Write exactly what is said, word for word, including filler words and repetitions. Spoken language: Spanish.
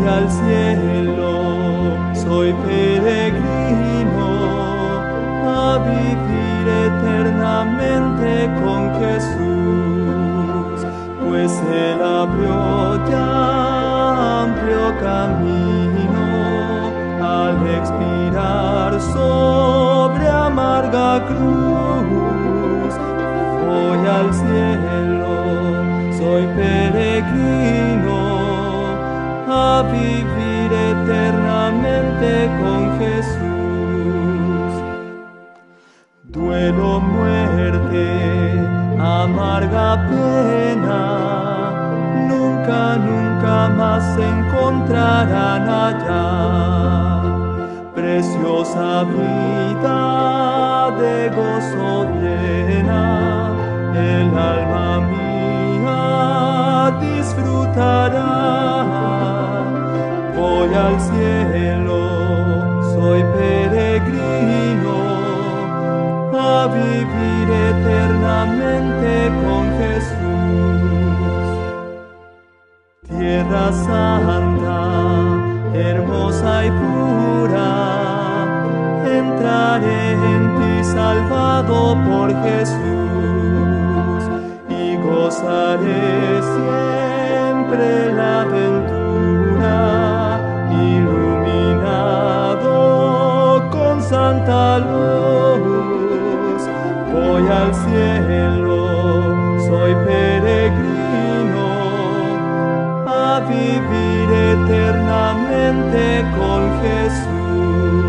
al cielo, soy peregrino a vivir eternamente con Jesús, pues Él abrió ya amplio camino al expirar sobre amarga cruz. Voy al cielo, soy peregrino a vivir eternamente con Jesús. Duelo, muerte, amarga pena, nunca, nunca más se encontrarán allá. Preciosa vida de gozo llena, el alma mía disfrutará. Voy al cielo, soy peregrino a vivir eternamente con Jesús. Tierra santa, hermosa y pura, entraré en ti salvado por Jesús y gozaré siempre la aventura, iluminado con santa luz. Voy al cielo, soy peregrino a vivir eternamente con Jesús.